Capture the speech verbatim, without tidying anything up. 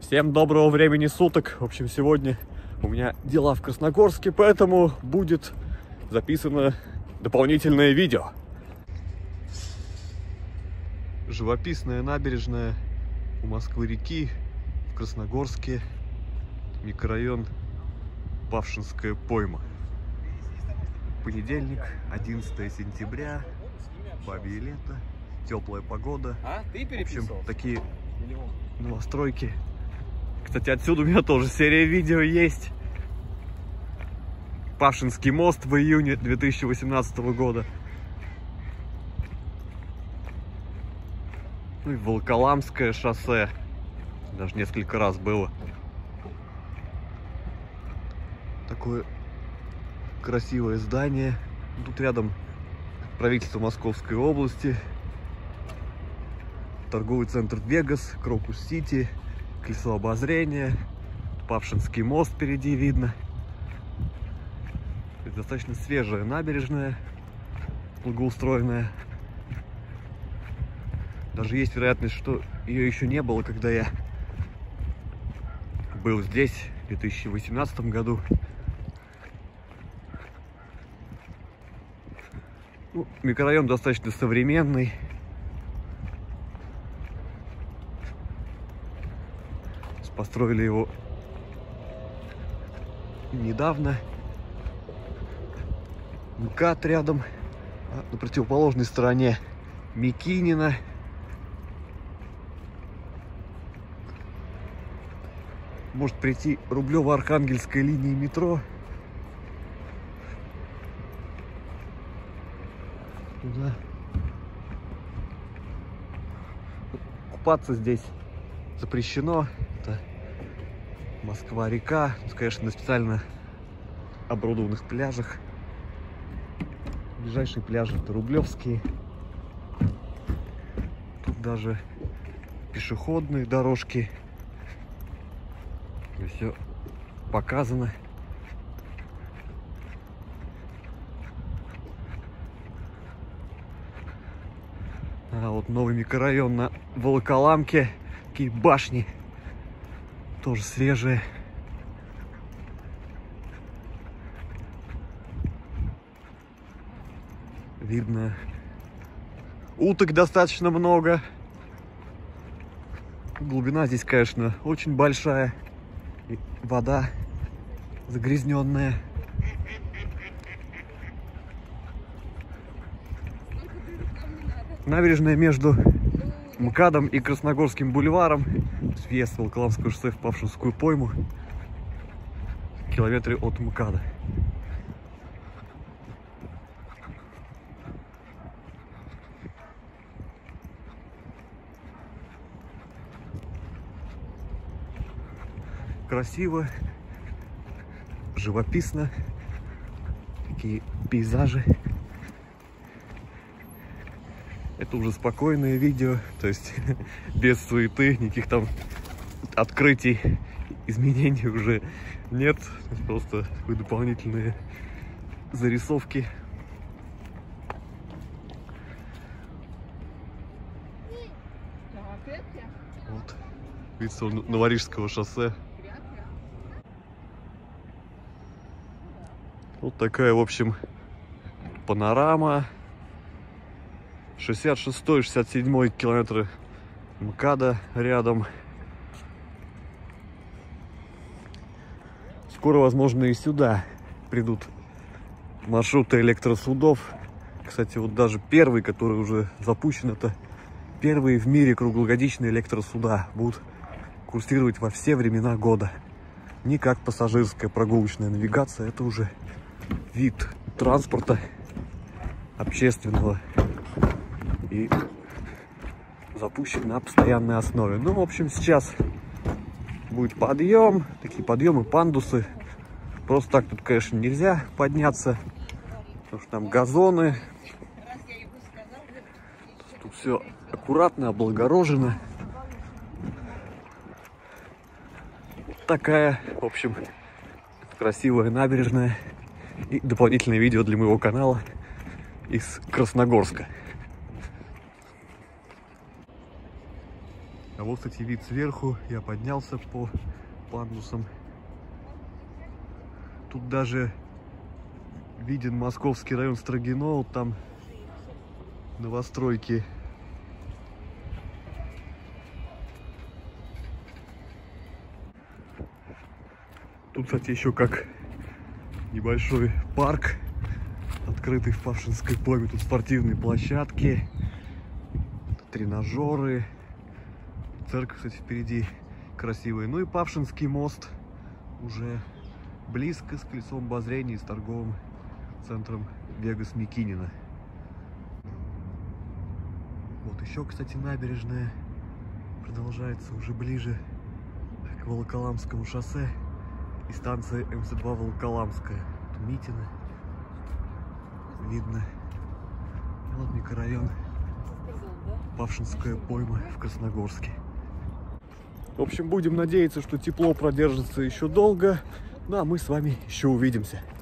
Всем доброго времени суток. В общем, сегодня у меня дела в Красногорске, поэтому будет записано дополнительное видео. Живописная набережная у Москвы-реки в Красногорске, микрорайон Павшинская пойма. Понедельник, одиннадцатое сентября, бабье лето, теплая погода. А? Ты в общем, такие Миллион. новостройки. Кстати, отсюда у меня тоже серия видео есть. Павшинский мост в июне две тысячи восемнадцатого года. Ну и Волоколамское шоссе. Даже несколько раз было. Такое красивое здание. Тут рядом правительство Московской области. Торговый центр Вегас, Крокус-Сити, колесо обозрения, Павшинский мост впереди видно. Это достаточно свежая набережная, благоустроенная. Даже есть вероятность, что ее еще не было, когда я был здесь в две тысячи восемнадцатом году. Ну, микрорайон достаточно современный. Построили его недавно. МКАД рядом, а на противоположной стороне Микинина. Может прийти Рублево-Архангельская линия метро. Туда. Купаться здесь запрещено. Это Москва-река. Тут, конечно, на специально оборудованных пляжах. Ближайшие пляжи это Рублевские. Тут даже пешеходные дорожки. Все показано. А вот новый микрорайон на Волоколамке. Такие башни. Тоже свежие. Видно, уток достаточно много. Глубина здесь, конечно, очень большая. И вода загрязненная. Набережная между МКАДом и Красногорским бульваром. Въезд Волоколамского шоссе в Павшинскую пойму. В километре от МКАДа. Красиво, живописно. Такие пейзажи. Это уже спокойное видео, то есть без суеты, никаких там открытий, изменений уже нет. Просто дополнительные зарисовки. Вот вид с Новорижского шоссе. Вот такая, в общем, панорама. шестьдесят шестой — шестьдесят седьмой километры МКАДа рядом. Скоро, возможно, и сюда придут маршруты электросудов. Кстати, вот даже первый, который уже запущен, это первые в мире круглогодичные электросуда. Будут курсировать во все времена года. Не как пассажирская прогулочная навигация, это уже вид транспорта общественного. И запущен на постоянной основе. Ну, в общем, сейчас будет подъем. Такие подъемы, пандусы. Просто так тут, конечно, нельзя подняться. Потому что там газоны. Тут все аккуратно, облагорожено. Такая, в общем, красивая набережная. И дополнительное видео для моего канала из Красногорска. вот, кстати, вид сверху. Я поднялся по пандусам. Тут даже виден московский район Строгино. Там новостройки. Тут, кстати, еще как небольшой парк, открытый в Павшинской пойме. Тут спортивные площадки, тренажеры. Церковь, кстати, впереди красивая. Ну и Павшинский мост уже близко, с колесом обозрения и с торговым центром Вегас Микинина. Вот еще, кстати, набережная продолжается уже ближе к Волоколамскому шоссе и станция эм эс два Волоколамская. Тут Митина видно. Вот микрорайон Павшинская пойма в Красногорске. В общем, будем надеяться, что тепло продержится еще долго. Ну а мы с вами еще увидимся.